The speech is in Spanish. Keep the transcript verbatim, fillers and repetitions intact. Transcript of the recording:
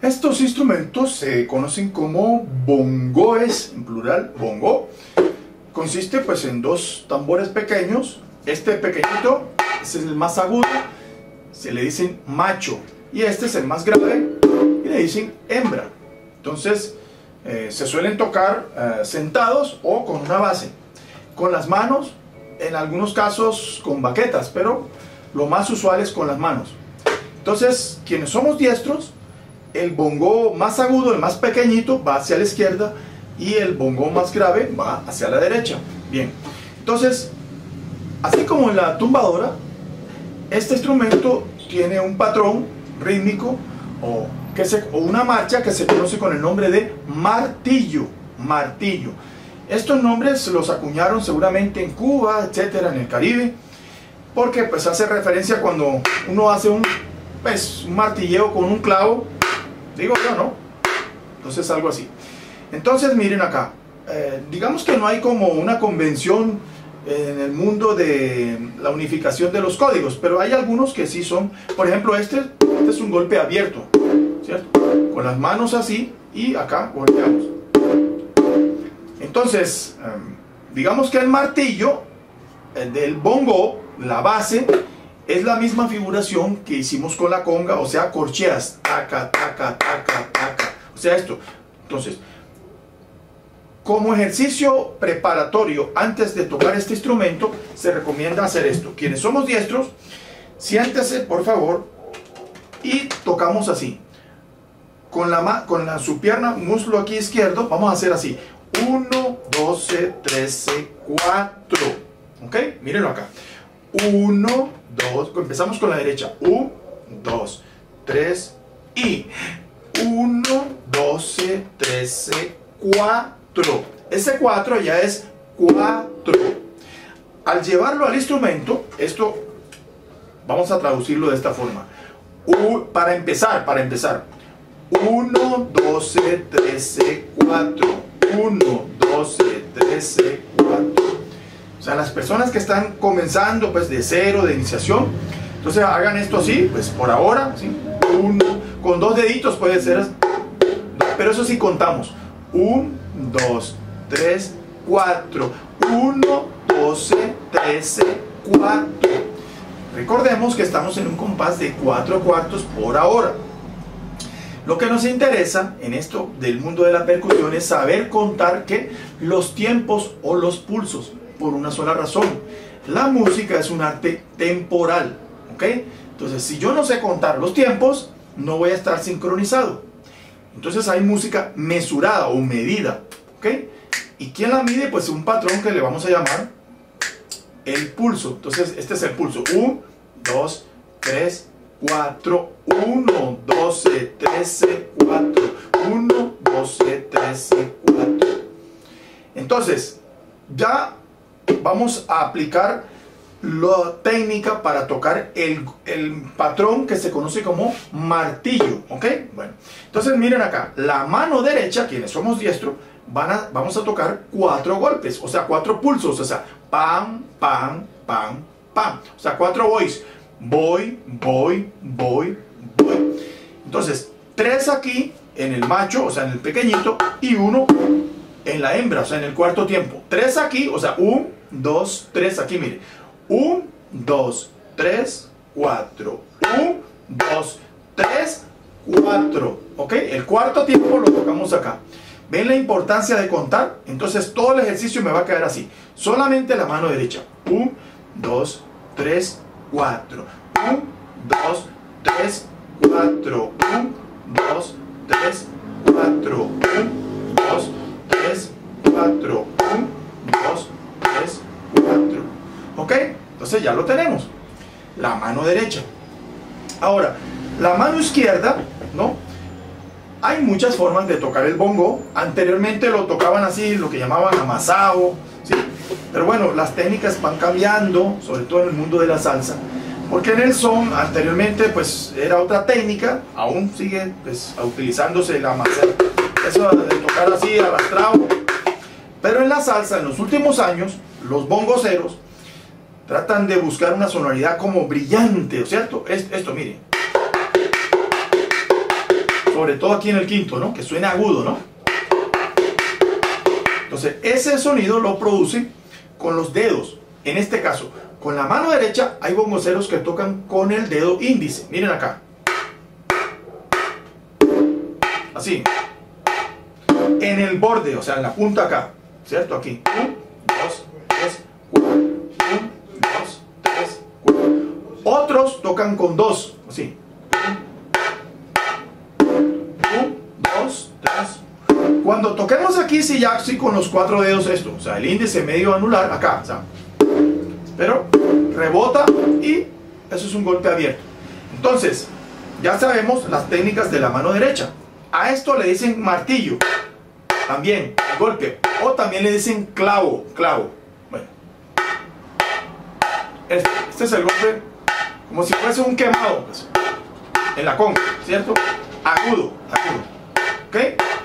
Estos instrumentos se conocen como bongoes, en plural, bongo. Consiste pues en dos tambores pequeños. Este pequeñito, ese es el más agudo, se le dicen macho. Y este es el más grave y le dicen hembra. Entonces eh, se suelen tocar eh, sentados o con una base. Con las manos, en algunos casos con baquetas, pero lo más usual es con las manos. Entonces, quienes somos diestros, el bongo más agudo, el más pequeñito, va hacia la izquierda y el bongo más grave va hacia la derecha. Bien, entonces, así como en la tumbadora, este instrumento tiene un patrón rítmico o, que se, o una marcha que se conoce con el nombre de martillo. Martillo. Estos nombres los acuñaron seguramente en Cuba, etcétera, en el Caribe, porque pues hace referencia cuando uno hace un, pues, un martilleo con un clavo, digo yo, ¿no? Entonces algo así. Entonces miren acá, eh, digamos que no hay como una convención en el mundo de la unificación de los códigos, pero hay algunos que sí son. Por ejemplo, este, este es un golpe abierto, ¿cierto? Con las manos así y acá golpeamos. Entonces, digamos que el martillo, el del bongo, la base, es la misma figuración que hicimos con la conga, o sea, corcheas, taca, taca, taca, taca, o sea, esto. Entonces, como ejercicio preparatorio antes de tocar este instrumento, se recomienda hacer esto. Quienes somos diestros, siéntese por favor y tocamos así. Con, la, con la, su pierna, muslo aquí izquierdo, vamos a hacer así. uno, doce, trece, cuatro. ¿Ok? Mírenlo acá. uno, dos, empezamos con la derecha. uno, dos, tres y uno, doce, trece, cuatro. Ese cuatro ya es cuatro. Al llevarlo al instrumento, esto vamos a traducirlo de esta forma. U, para empezar, para empezar. uno, doce, trece, cuatro. uno, doce, trece, cuatro. O sea, las personas que están comenzando pues de cero, de iniciación, entonces hagan esto así, pues por ahora, ¿sí? uno, con dos deditos puede ser, pero eso sí contamos. uno, dos, tres, cuatro. uno, doce, trece, cuatro. Recordemos que estamos en un compás de cuatro cuartos por hora. Lo que nos interesa en esto del mundo de la percusión es saber contar que los tiempos o los pulsos, por una sola razón. La música es un arte temporal, ¿ok? Entonces, si yo no sé contar los tiempos, no voy a estar sincronizado. Entonces hay música mesurada o medida, ¿ok? ¿Y quién la mide? Pues un patrón que le vamos a llamar el pulso. Entonces, este es el pulso. uno, dos, tres, cuatro, uno, doce, trece, cuatro, uno, doce, trece, cuatro. Entonces, ya vamos a aplicar la técnica para tocar el, el patrón que se conoce como martillo, ¿ok? Bueno, entonces miren acá, la mano derecha, quienes somos diestros, van a, vamos a tocar cuatro golpes, o sea, cuatro pulsos, o sea, pam, pam, pam, pam, o sea, cuatro boys. Voy, voy, voy, voy. Entonces, tres aquí en el macho, o sea, en el pequeñito, y uno en la hembra, o sea, en el cuarto tiempo. Tres aquí, o sea, uno, dos, tres aquí, mire. uno, dos, tres, cuatro. uno, dos, tres, cuatro. ¿Ok? El cuarto tiempo lo tocamos acá. ¿Ven la importancia de contar? Entonces, todo el ejercicio me va a quedar así. Solamente la mano derecha. uno, dos, tres, cuatro. uno, dos, tres, cuatro. uno, dos, tres, cuatro. uno, dos, tres, cuatro. uno, dos, tres, cuatro. ¿Ok? Entonces ya lo tenemos. La mano derecha. Ahora, la mano izquierda, ¿no? Hay muchas formas de tocar el bongo. Anteriormente lo tocaban así, lo que llamaban amasado, ¿sí? Pero bueno, las técnicas van cambiando, sobre todo en el mundo de la salsa. Porque en el son, anteriormente, pues era otra técnica, aún sigue pues, utilizándose el amasado, eso de tocar así, arrastrado. Pero en la salsa, en los últimos años, los bongoceros tratan de buscar una sonoridad como brillante, ¿cierto? Esto, miren. sobre todo aquí en el quinto, ¿no? Que suena agudo, ¿no? Entonces, ese sonido lo producen con los dedos. En este caso, con la mano derecha hay bongoceros que tocan con el dedo índice. Miren acá. Así. En el borde, o sea, en la punta acá. ¿Cierto? Aquí. uno, dos, tres, cuatro. uno, dos, tres, cuatro. Otros tocan con dos. Así. uno, dos, tres. Cuando toquemos aquí, sí, ya sí con los cuatro dedos esto. O sea, el índice, medio, anular, acá. O sea, pero rebota y eso es un golpe abierto. Entonces, ya sabemos las técnicas de la mano derecha. A esto le dicen martillo. También, el golpe. O también le dicen clavo, clavo. Bueno. Este, este es el golpe como si fuese un quemado, pues, en la conga, ¿cierto? Agudo, agudo. ¿Ok?